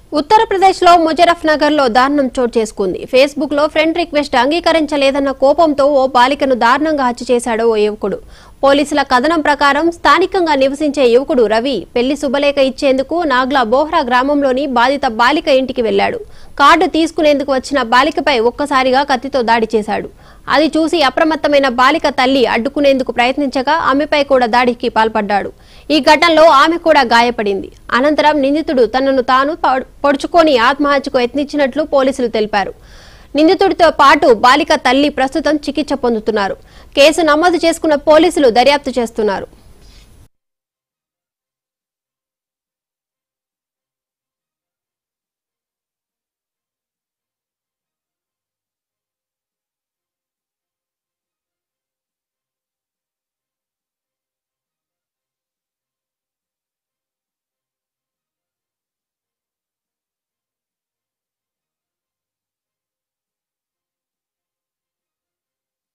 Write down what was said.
ఉత్తరప్రదేశ్ లో ముజరఫ్ నగర్ లో దారుణం చోటు చేసుకుంది. ఫేస్బుక్ లో ఫ్రెండ్ రిక్వెస్ట్ అంగీకరించలేదన్న కోపంతో ఓ బాలికను దారుణంగా హత్య చేశాడు ఓ యువకుడు. పోలీసుల కథనం ప్రకారం స్థానికంగా నివసించే యువకుడు రవి పెళ్లి శుభలేఖ ఇచ్చేందుకు నాగ్లా బోహ్రా గ్రామంలోని బాధిత బాలిక ఇంటికి వెళ్లాడు. కార్డు తీసుకునేందుకు వచ్చిన బాలికపై ఒక్కసారిగా కత్తితో దాడి చేశాడు. అది చూసి అప్రమత్తమైన బాలిక తల్లి అడ్డుకునేందుకు ప్రయత్నించగా ఆమెపై కూడా దాడికి పాల్పడ్డాడు. ఈ ఘటనలో ఆమె కూడా గాయపడింది. అనంతరం నిందితుడు తనను తాను పొడుచుకొని ఆత్మహత్యకు యత్నించినట్లు పోలీసులు తెలిపారు. నిందితుడితో పాటు బాలిక తల్లి ప్రస్తుతం చికిత్స పొందుతున్నారు. కేసు నమోదు చేసుకున్న పోలీసులు దర్యాప్తు చేస్తున్నారు.